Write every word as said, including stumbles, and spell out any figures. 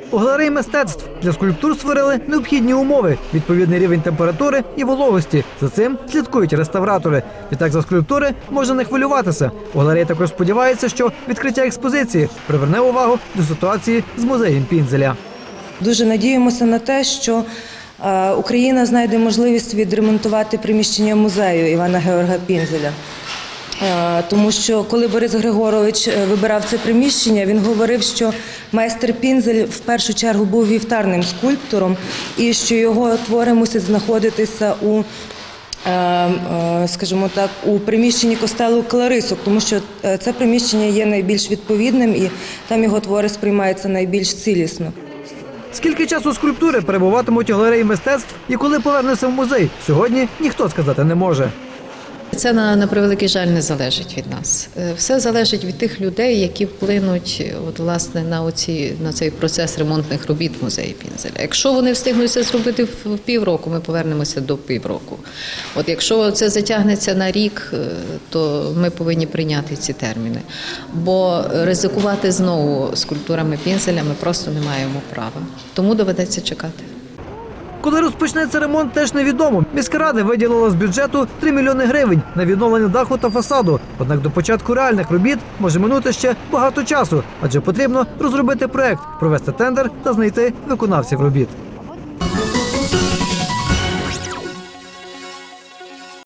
У галереї мистецтв для скульптур створили необхідні умови – відповідний рівень температури і вологості. За цим слідкують реставратори. Відтак за скульптури можна не хвилюватися. У галереї також сподіваються, що відкриття експозиції приверне увагу до ситуації з музеєм Пінзеля. Дуже надіємося на те, що Україна знайде можливість відремонтувати приміщення музею Івана Георга Пінзеля. Тому що, коли Борис Григорович вибирав це приміщення, він говорив, що майстер Пінзель в першу чергу був вівтарним скульптором і що його твори мусять знаходитися у, скажімо так, у приміщенні костелу Кларисок, тому що це приміщення є найбільш відповідним і там його твори сприймаються найбільш цілісно. Скільки часу скульптури перебуватимуть у галереї мистецтв і коли повернуться в музей, сьогодні ніхто сказати не може. Це, на, на превеликий жаль, не залежить від нас. Все залежить від тих людей, які вплинуть от, власне, на, оці, на цей процес ремонтних робіт в музеї Пінзеля. Якщо вони встигнуть це зробити в півроку, ми повернемося до півроку. От якщо це затягнеться на рік, то ми повинні прийняти ці терміни. Бо ризикувати знову скульптурами Пінзеля ми просто не маємо права. Тому доведеться чекати. Коли розпочнеться ремонт, теж невідомо. Міська рада виділила з бюджету три мільйони гривень на відновлення даху та фасаду. Однак до початку реальних робіт може минути ще багато часу, адже потрібно розробити проект, провести тендер та знайти виконавців робіт.